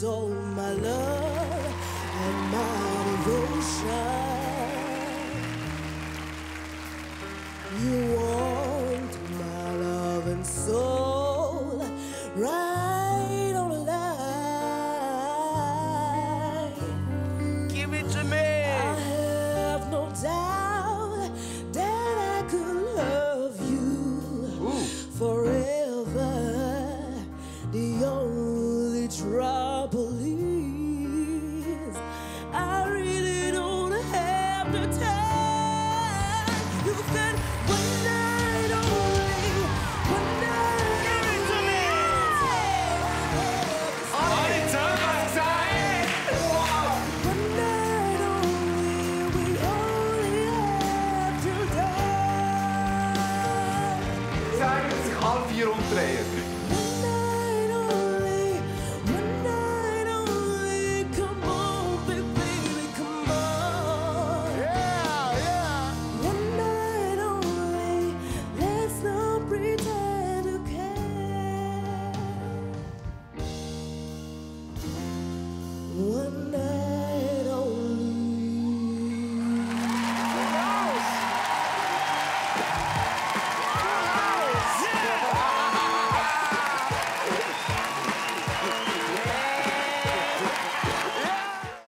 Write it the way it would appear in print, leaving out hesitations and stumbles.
want all my love and my devotion. You want my love and soul right on the line. Give it to me. I have no doubt that I could love you forever. The only trouble is I really don't have the time. You said one night only, one night. Give it to me. Harita Masai. One night only, we only have to die. Sagen Sie sich alle 4 umdrehen.